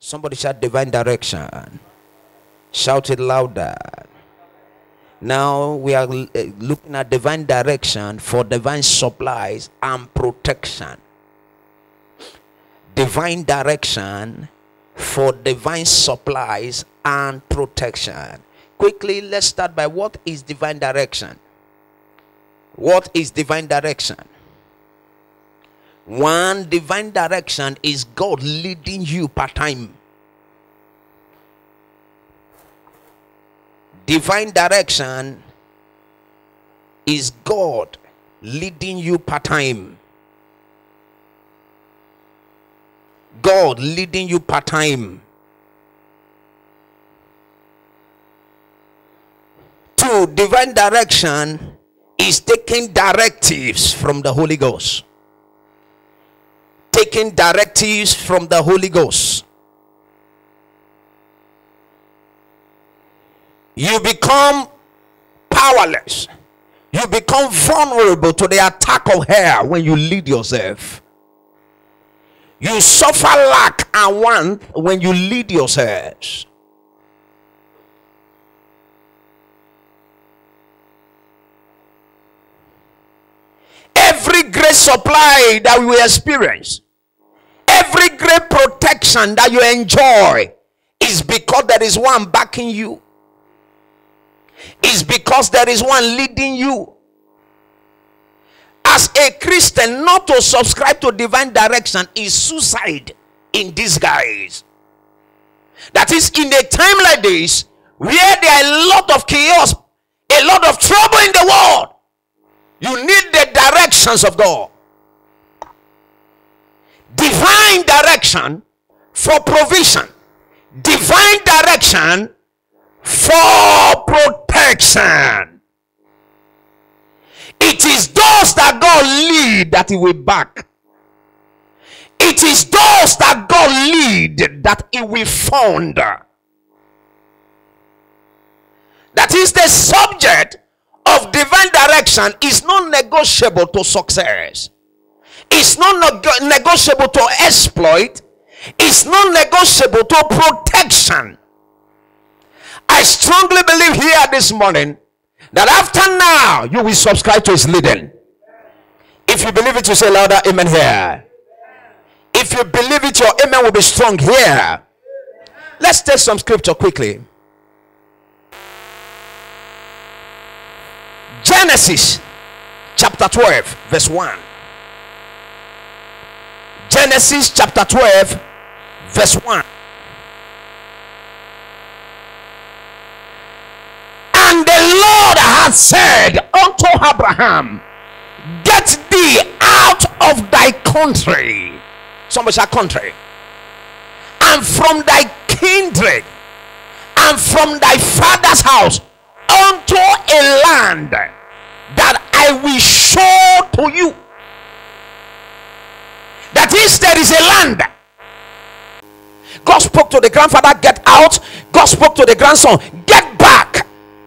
Somebody shout divine direction. Shout it louder. Now we are looking at divine direction for divine supplies and protection. Divine direction for divine supplies and protection. Quickly, let's start by what is divine direction? What is divine direction? One, divine direction is God leading you part-time. Divine direction is God leading you part-time. God leading you part-time. Two, divine direction is taking directives from the Holy Ghost. Taking directives from the Holy Ghost. You become powerless. You become vulnerable to the attack of hell when you lead yourself. You suffer lack and want when you lead yourselves. Every great supply that we experience, every great protection that you enjoy, is because there is one backing you. Is because there is one leading you. As a Christian, not to subscribe to divine direction is suicide in disguise. That is, in a time like this, where there are a lot of chaos, a lot of trouble in the world, you need the directions of God. Divine direction for provision. Divine direction for protection. It is those that God lead that he will back. It is those that God lead that he will fund. That is, the subject of divine direction is not negotiable to success. It's not negotiable to exploit. It's not negotiable to protection. I strongly believe here this morning that after now you will subscribe to his leading. If you believe it, you say louder amen here. If you believe it, your amen will be strong here. Let's take some scripture quickly. Genesis chapter 12 verse 1. Genesis chapter 12 verse 1. And the Lord had said unto Abraham, get thee out of thy country. Somebody say country. And from thy kindred, and from thy father's house, unto a land that I will show to you. That is, there is a land. God spoke to the grandfather, get out. God spoke to the grandson, get back.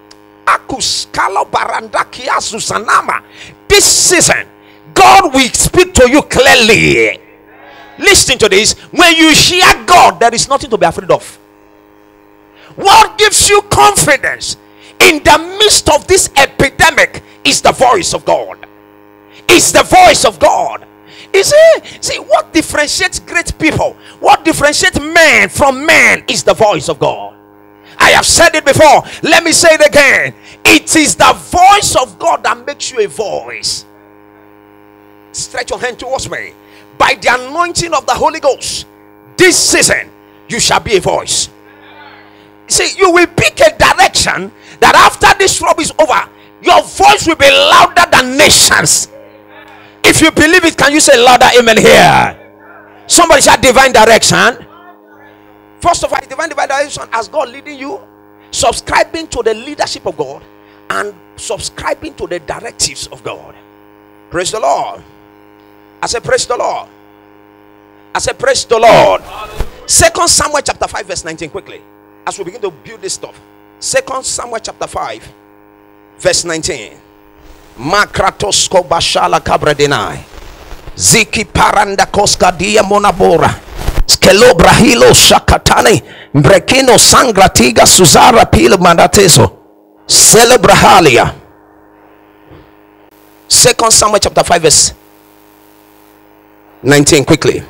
This season, God will speak to you clearly. Listen to this. When you hear God, there is nothing to be afraid of. What gives you confidence in the midst of this epidemic is the voice of God. It's the voice of God. See what differentiates great people, what differentiates men from men, is the voice of God. I have said it before, let me say it again. It is the voice of God that makes you a voice. Stretch your hand towards me. By the anointing of the Holy Ghost, this season you shall be a voice. See, you will pick a direction that after this trouble is over, your voice will be louder than nations. If you believe it, can you say louder amen here? Somebody shout divine direction. First of all, divine direction as God leading you, subscribing to the leadership of God, and subscribing to the directives of God. Praise the Lord. I said praise the Lord. I said praise the Lord. 2 Samuel chapter 5 verse 19, quickly, as we begin to build this stuff. 2 Samuel chapter 5 verse 19. Makratosko bashala kabredenai. Ziki paranda koska dia monabora. Skelo brahilo shakatane brekino sangratiga suzara pil mandateso celebrahalia. 2 Samuel chapter 5 verse 19 quickly.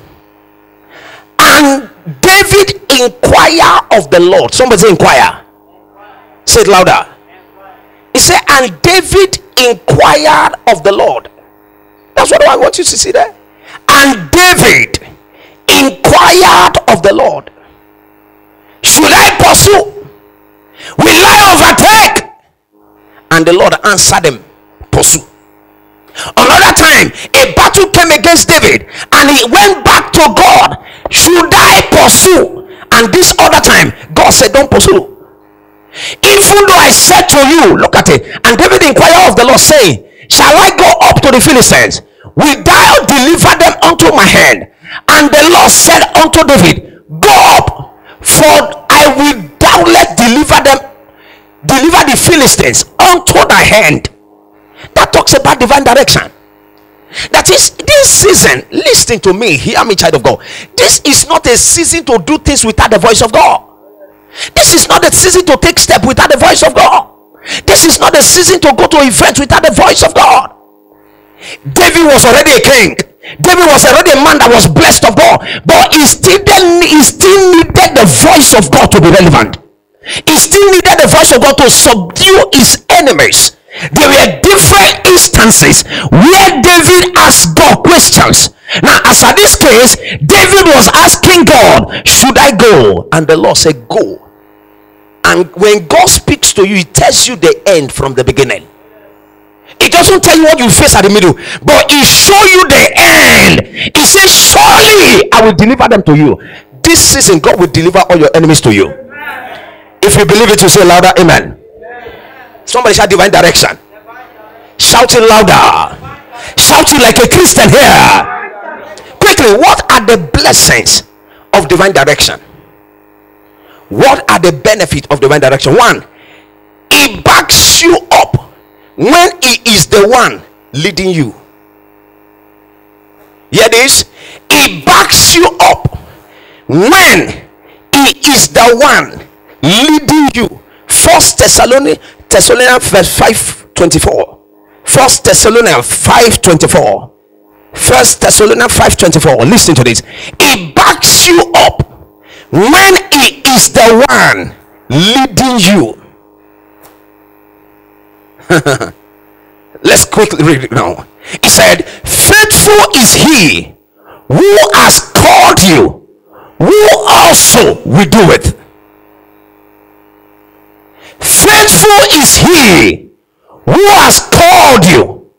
And David inquire of the Lord. Somebody say inquire. Say it louder. He said, and David inquired of the Lord. That's what I want you to see there. And David inquired of the Lord, should I pursue? Will I overtake? And the Lord answered him, pursue. Another time, a battle came against David, and he went back to God, should I pursue? And this other time, God said, don't pursue. Even though I said to you, look at it, and David inquired of the Lord, saying, shall I go up to the Philistines? Will thou deliver them unto my hand? And the Lord said unto David, go up, for I will doubtless deliver the Philistines unto thy hand. That talks about divine direction. That is, this season, listen to me, hear me, child of God. This is not a season to do things without the voice of God. This is not a season to take steps without the voice of God. This is not a season to go to events without the voice of God. David was already a king. David was already a man that was blessed of God, but he still needed the voice of God to be relevant. He still needed the voice of God to subdue his enemies. There were different instances where David asked God questions. Now, as at this case, David was asking God, should I go? And the Lord said, go. And when God speaks to you, he tells you the end from the beginning. It doesn't tell you what you face at the middle, but he show you the end. He says, surely I will deliver them to you. This season, God will deliver all your enemies to you. If you believe it, you say louder, amen. Somebody shout divine direction. Shout it louder. Shout it like a Christian here. Quickly, what are the blessings of divine direction? What are the benefits of divine direction? One, it backs you up when he is the one leading you. Hear this? He backs you up when he is the one leading you. 1 Thessalonians 5:24. 1 Thessalonians 5:24. 1 Thessalonians 5:24. Listen to this. He backs you up when he is the one leading you. Let's quickly read it now. He said, faithful is he who has called you, who also will do it. Faithful is he who has called you,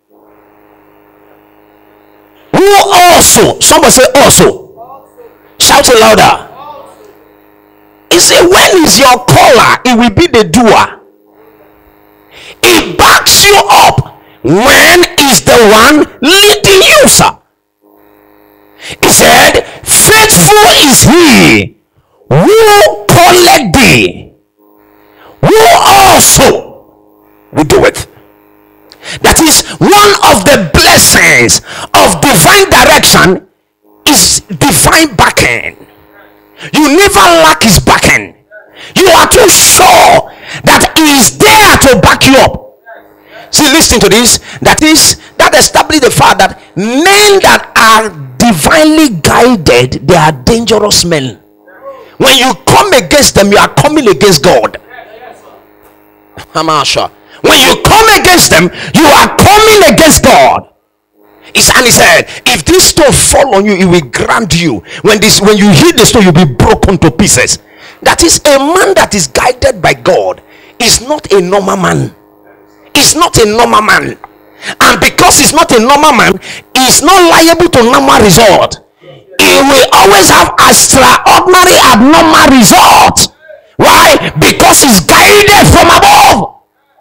who also, somebody say also. Shout it louder. He said, when is your caller, it will be the doer. He backs you up when is the one leading you, sir. He said, faithful is he who calleth thee, who also will do it. That is one of the blessings of divine direction, is divine backing. You never lack his backing. You are too sure that he is there to back you up. See, listen to this. That established the fact that men that are divinely guided, they are dangerous men. When you come against them, you are coming against God. When you come against them, you are coming against God. And he said, if this stone fall on you, it will grant you. When you hit the stone, you'll be broken to pieces. That is, a man that is guided by God is not a normal man. He's not a normal man. And because he's not a normal man, he's not liable to normal result. He will always have extraordinary abnormal result. Why? Because he's guided from above.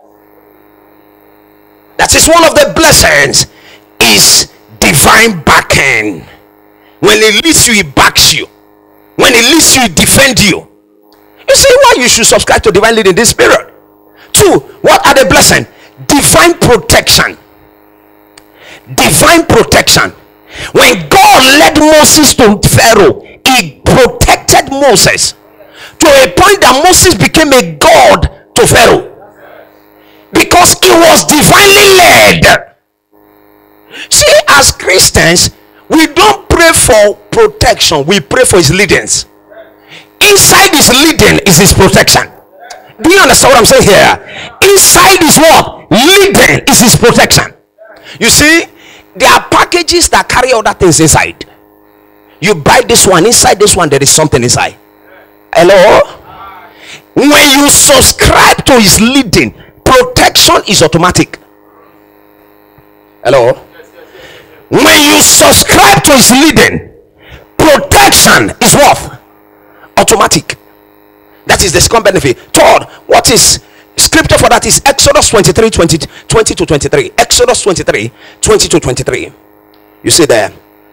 That is one of the blessings, is divine backing. When he leads you, he backs you. When he leads you, he defends you. You see why you should subscribe to divine leading this spirit. 2, what are the blessings? Divine protection. Divine protection. When God led Moses to Pharaoh, he protected Moses to a point that Moses became a god to Pharaoh because he was divinely led. See, as Christians, we don't pray for protection, we pray for his leadings. Inside his leading is his protection. Do you understand what I'm saying here? Inside is what? Leading is his protection. You see, there are packages that carry other things inside. You buy this one, inside this one there is something inside. Hello? When you subscribe to his leading, protection is automatic. Hello? When you subscribe to his leading, protection is what? Automatic. That is the second benefit. Third, what is scripture for that? Is Exodus 23 20 to 23. Exodus 23 20 to 23. You see there.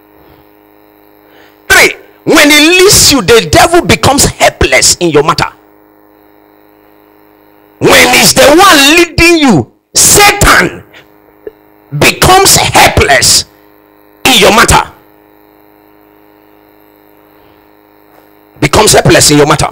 3. When he leads you, the devil becomes helpless in your matter. When he's the one leading you, Satan becomes helpless in your matter. Becomes helpless in your matter.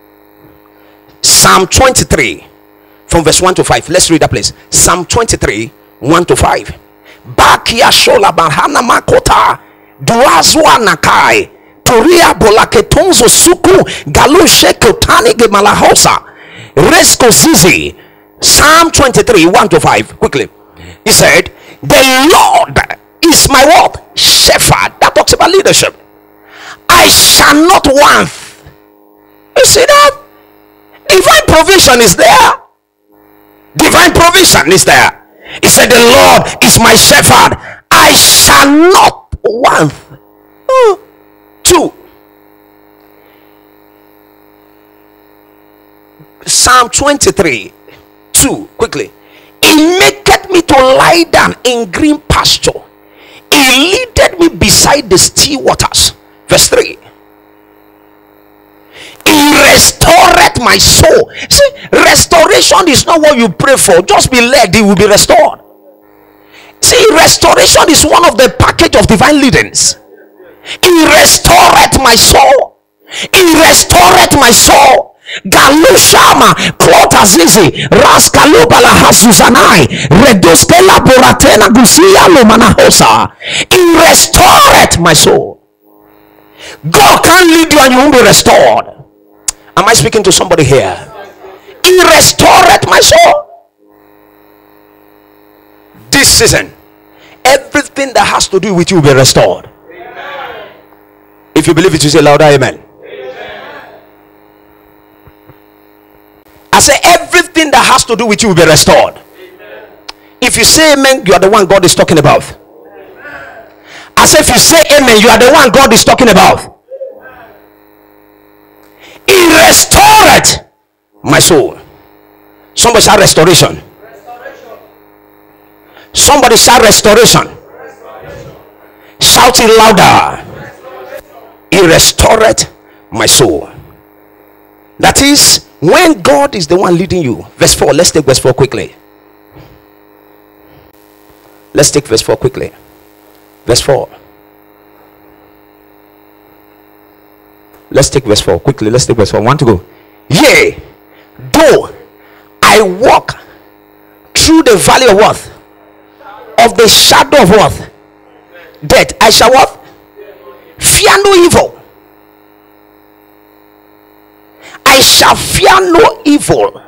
Psalm 23 from verse 1 to 5. Let's read that place. Psalm 23 1 to 5. Bakia shola bahana makota duazwa nakai turia bolaketonzo suku galushe kotani ge malahosa resko zizi. Psalm 23 1 to 5. Quickly, he said, the Lord is my what? Shepherd. That talks about leadership. I shall not want. You see that? Divine provision is there. Divine provision is there. He said, the Lord is my shepherd. I shall not want. 2. Psalm 23 2. Quickly. He maketh me to lie down in green pasture. He leadeth me beside the still waters. Verse 3. He restored my soul. See, restoration is not what you pray for. Just be led, it will be restored. See, restoration is one of the package of divine leadings. He restored my soul. He restored my soul. Galushama Klotazizi Raskalubala Hasuzanai Reduskela Boratena Gusia Lumanahosa. He restored my soul. God can't lead you and you won't be restored. Am I speaking to somebody here? He restored my soul. This season, everything that has to do with you will be restored. Amen. If you believe it, you say louder, amen. Amen. I say everything that has to do with you will be restored. Amen. If you say amen, you are the one God is talking about. Amen. I say if you say amen, you are the one God is talking about. He restored my soul. Somebody shout restoration. Somebody shout restoration. Shout it louder. He restored my soul. That is when God is the one leading you. Verse 4. Let's take verse 4 quickly. Let's take verse 4 quickly. Verse 4. Let's take verse 4 quickly. Let's take verse 4. 1 to go. Yea, though I walk through the valley of what? Of the shadow of what? Death. I shall what? Fear no evil. I shall fear no evil.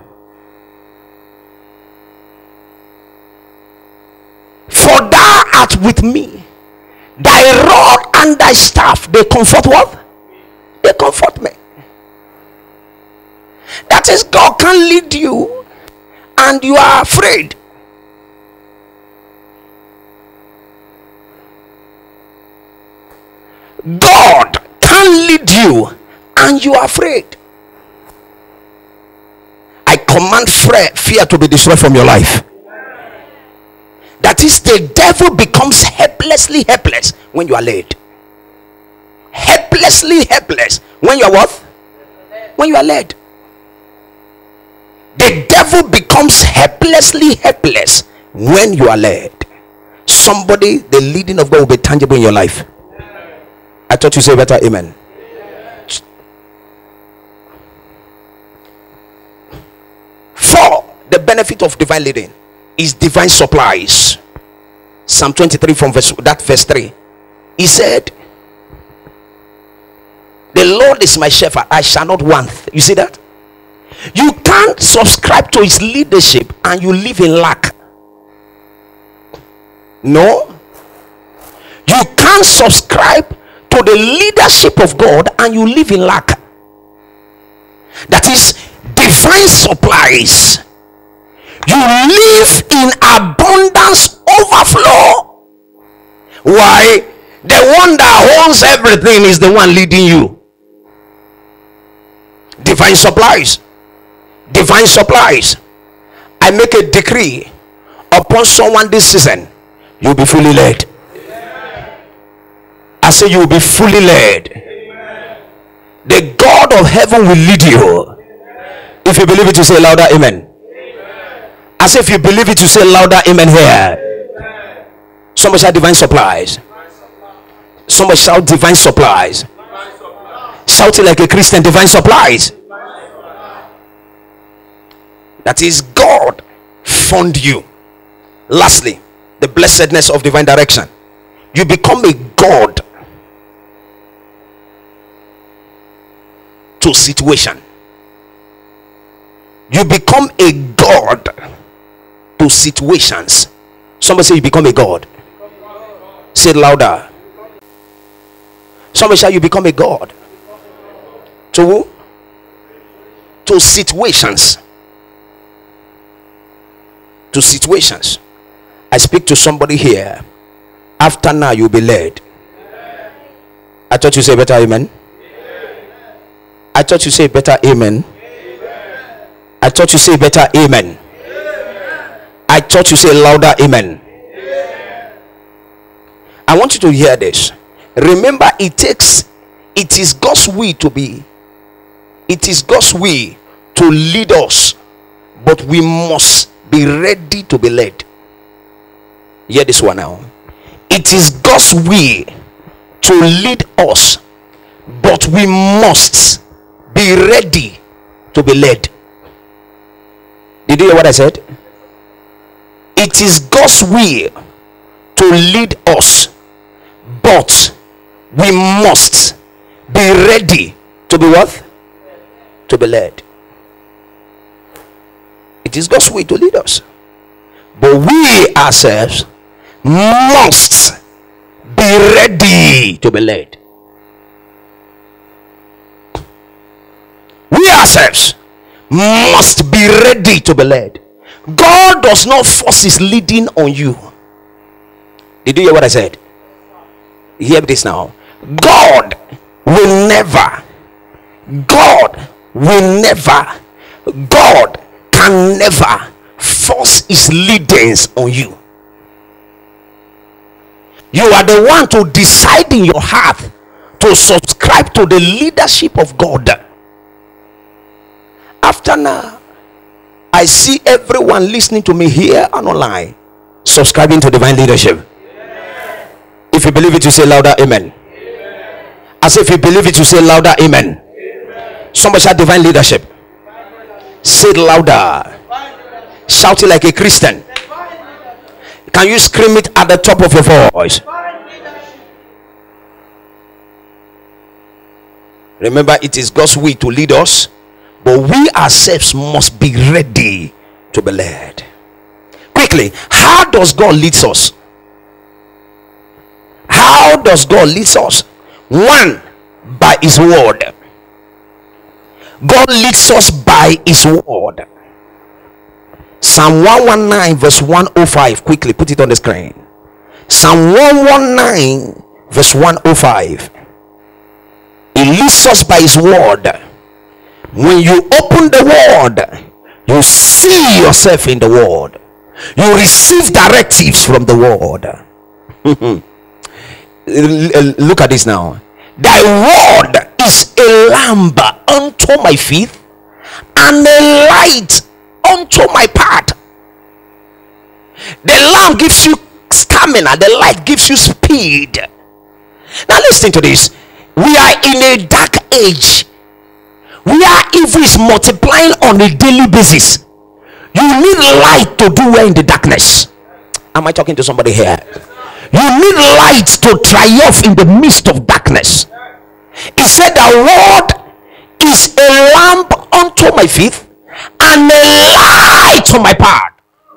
For thou art with me. Thy rod and thy staff, they comfort what? They comfort me. That is, God can lead you and you are afraid. God can lead you and you are afraid. I command fear to be destroyed from your life. That is, the devil becomes helplessly helpless when you are led. Helplessly helpless when you are what? When you are led. The devil becomes helplessly helpless when you are led. Somebody, the leading of God will be tangible in your life. I thought you say better amen. the benefit of divine leading is divine supplies. Psalm 23 from verse 3. He said, the Lord is my shepherd, I shall not want. You see that? You can't subscribe to his leadership and you live in lack. No, you can't subscribe to the leadership of God and you live in lack. That is divine supplies. You live in abundance, overflow. Why? The one that owns everything is the one leading you. Divine supplies. Divine supplies. I make a decree upon someone this season. You'll be fully led. I say you will be fully led. The God of heaven will lead you. If you believe it, you say louder amen. I say if you believe it, you say louder amen here. Somebody shout divine supplies. Somebody shout divine supplies. Shout it like a Christian, divine supplies. That is, God fund you. Lastly, the blessedness of divine direction. You become a God to situation. You become a God to situations. Somebody say you become a God. Say it louder. Somebody say you become a God to who? To situations. To situations. I speak to somebody here. After now you'll be led. I thought you say better amen. I thought you say better amen. I thought you say better amen. I thought you say louder amen. I want you to hear this. Remember, it is God's will to be. It is God's will to lead us, but we must be ready to be led. Hear this one now. It is God's will to lead us, but we must be ready to be led. Did you hear what I said? It is God's will to lead us, but we must be ready to be what? To be led. It is God's will to lead us, but we ourselves must be ready to be led. We ourselves must be ready to be led. God does not force his leading on you. Did you hear what I said? Hear this now. God will never God can never force his leadings on you. You are the one to decide in your heart to subscribe to the leadership of God. After now, I see everyone listening to me here and online subscribing to divine leadership. Amen. If you believe it, you say louder amen. Amen. As if you believe it, you say louder amen. Amen. Somebody shout divine leadership. Say it louder. Shout it like a Christian. Can you scream it at the top of your voice? Remember, it is God's will to lead us, but we ourselves must be ready to be led. Quickly, how does God lead us? How does God lead us? One, by his word. God leads us by his word. Psalm 119 verse 105. Quickly put it on the screen. Psalm 119 verse 105. He leads us by his word. When you open the word, you see yourself in the word. You receive directives from the word. Look at this now. Thy word is a lamp unto my feet and a light unto my path. The lamp gives you stamina, the light gives you speed. Now listen to this. We are in a dark age where evil is multiplying on a daily basis. You need light to do well in the darkness. Am I talking to somebody here? You need light to triumph in the midst of darkness. He said, the word is a lamp unto my feet and a light on my path.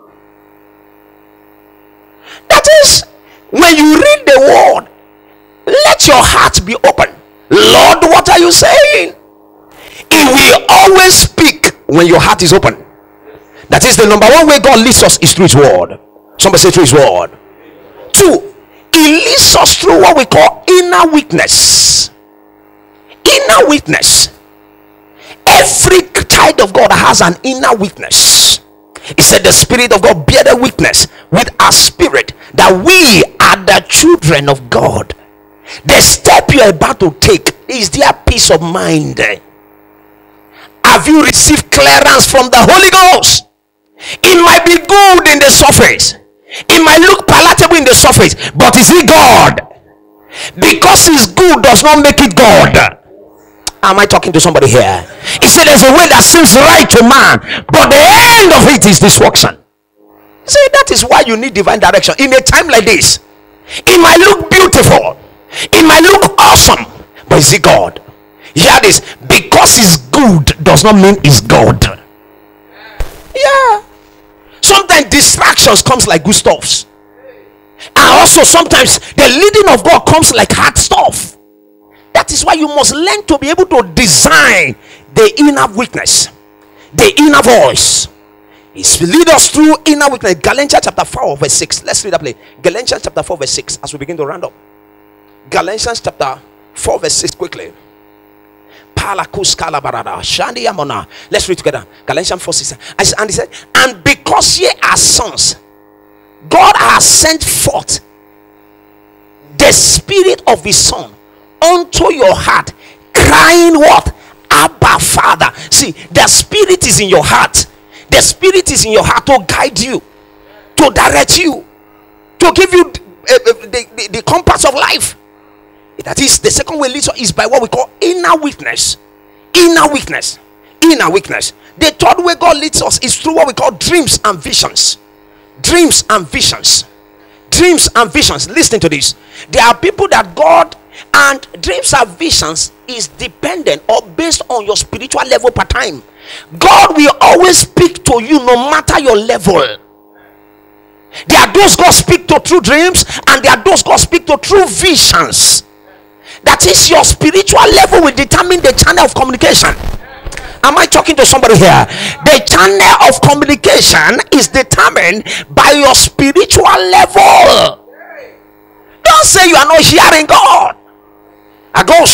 That is, when you read the word, let your heart be open. Lord, what are you saying? He will always speak when your heart is open. That is the number one way God leads us, is through his word. Somebody say, through his word. 2, he leads us through what we call inner witness. Inner witness. Every child of God has an inner witness. He said, the Spirit of God bear the witness with our spirit that we are the children of God. The step you are about to take, is there peace of mind? Have you received clearance from the Holy Ghost? It might be good in the surface, it might look palatable in the surface, but is it God? Because it's good does not make it God. Am I talking to somebody here? He said, there's a way that seems right to man, but the end of it is destruction. See, that is why you need divine direction. In a time like this, it might look beautiful, it might look awesome, but is it God? Hear this: because it's good does not mean it's God. Yeah. Sometimes distractions comes like good stuffs, and also sometimes the leading of God comes like hard stuff. That is why you must learn to be able to design the inner witness, the inner voice. It's lead us through inner witness. Galatians chapter 4 verse 6. Let's read that play. Galatians chapter 4 verse 6 as we begin to round up. Galatians chapter 4 verse 6 quickly. Let's read together. Galatians 4 6. And he said, and because ye are sons, God has sent forth the Spirit of his Son unto your heart, crying what? Abba, Father. See, the Spirit is in your heart. The Spirit is in your heart to guide you, to direct you, to give you the compass of life. That is, the second way leads is by what we call inner witness. Inner witness. Inner witness. The third way God leads us is through what we call dreams and visions. Dreams and visions. Dreams and visions. Listen to this. There are people that God, and dreams and visions is dependent or based on your spiritual level per time. God will always speak to you no matter your level. There are those God speak to through dreams, and there are those God speak to through visions. That is, your spiritual level will determine the channel of communication. Am I talking to somebody here? The channel of communication is determined by your spiritual level. Don't say you are not hearing God. Your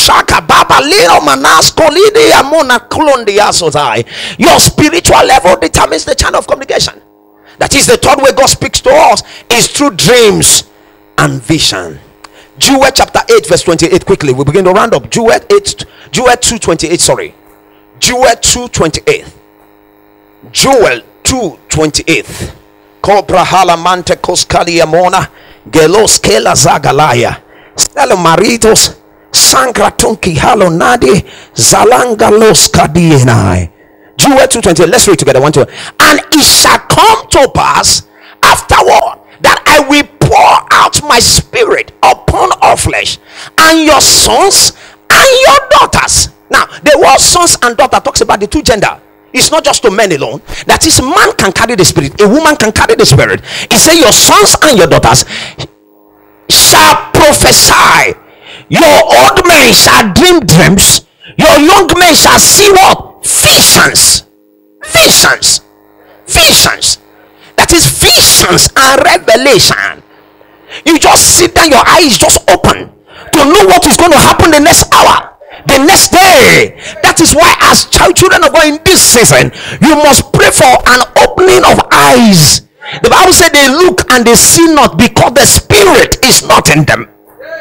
spiritual level determines the channel of communication. That is, the third way God speaks to us is through dreams and vision. Joel chapter 8 verse 28 quickly. We begin to round up. Joel 2:28. Sorry. Joel 2:28. Joel 2:28. Kobrahala mante koskalia mona gelos kela zagalaya stelo maritos sankratonki halonadi zalanga los kadienai. Joel 2:28. Let's read together. 1, 2. And it shall come to pass afterward that I will pour out my spirit upon all flesh, and your sons and your daughters. Now, the word sons and daughter talks about the two gender. It's not just to men alone. That is, man can carry the spirit, a woman can carry the spirit. It says your sons and your daughters shall prophesy. Your old men shall dream dreams. Your young men shall see what? Visions. Visions. Visions. That is, visions and revelation. You just sit down, your eyes just open to know what is going to happen the next hour, the next day. That is why, as children of God in this season, you must pray for an opening of eyes. The Bible said they look and they see not, because the spirit is not in them.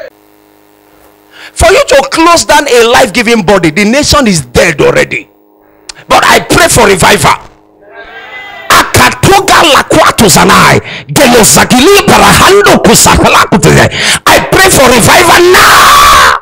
For you to close down a life-giving body, the nation is dead already. But I pray for revival. I pray for revival now.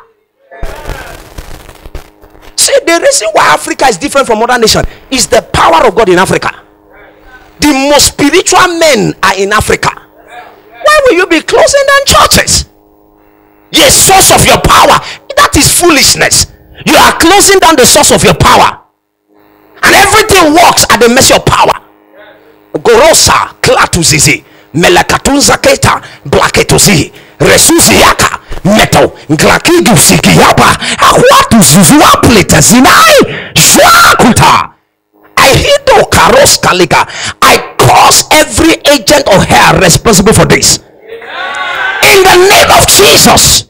See, the reason why Africa is different from other nations is the power of God in Africa. The most spiritual men are in Africa. Why will you be closing down churches? Yes, source of your power. That is foolishness. You are closing down the source of your power, and everything works at the mercy of power. Gorosa klatuzizi melakatunza keta blaketuzi resuziaka meto glakigu sikiapa akwatu zuzuapleta zinai shwakuta. I hido karos kalika. I cause every agent of hell responsible for this in the name of Jesus.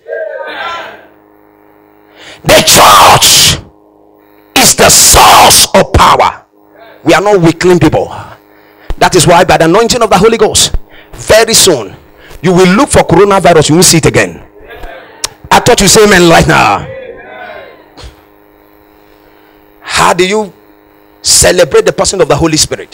The church is the source of power. We are not weakling people. That is why by the anointing of the Holy Ghost, very soon you will look for coronavirus, you will see it again. I thought you say amen right now. How do you celebrate the person of the Holy Spirit?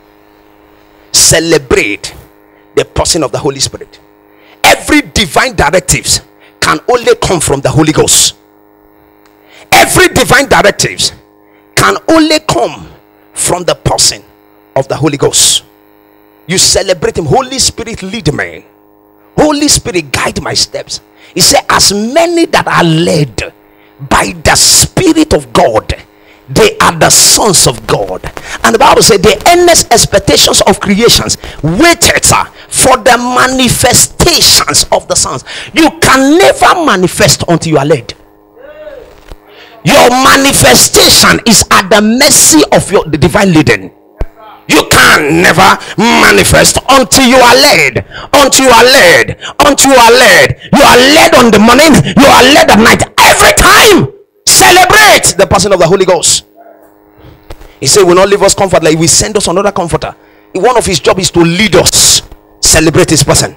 Celebrate the person of the Holy Spirit. Every divine directives can only come from the Holy Ghost. Every divine directives can only come from the person of the Holy Ghost. You celebrate him. Holy Spirit, lead me. Holy Spirit, guide my steps. He said, as many that are led by the Spirit of God, they are the sons of God. And the Bible said the earnest expectations of creations waited for the manifestations of the sons. You can never manifest until you are led. Your manifestation is at the mercy of the divine leading. You can never manifest until you are led. Until you are led. Until you are led. You are led on the morning. You are led at night. Every time, celebrate the person of the Holy Ghost. He said, will not leave us comfortless. He will send us another comforter. One of his jobs is to lead us. Celebrate his person.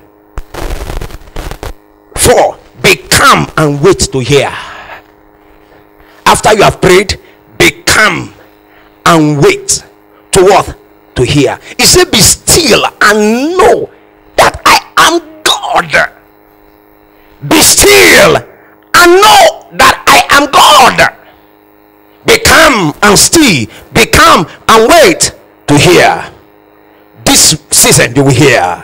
4. Be calm and wait to hear. After you have prayed, be calm and wait to what? To hear. He said, be still and know that I am God. Be still and know that I am God. Be calm and still. Be calm and wait to hear. This season you will hear.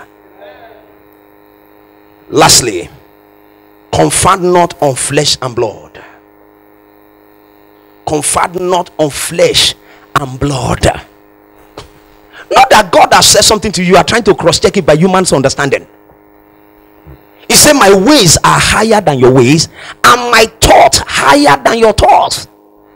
Lastly, confide not on flesh and blood. Confide not on flesh and blood. Not that God has said something to you, you are trying to cross-check it by human's understanding. He said, my ways are higher than your ways, and my thoughts higher than your thoughts.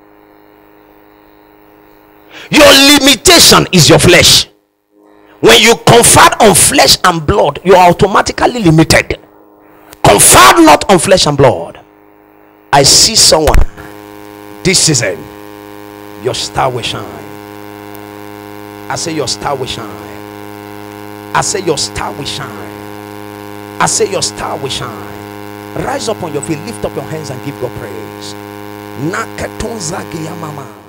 Your limitation is your flesh. When you confide on flesh and blood, you are automatically limited. Confide not on flesh and blood. I see someone this season, your star will shine. I say your star will shine. I say your star will shine. I say your star will shine. Rise up on your feet, lift up your hands and give God praise. Nakatonza giyamama.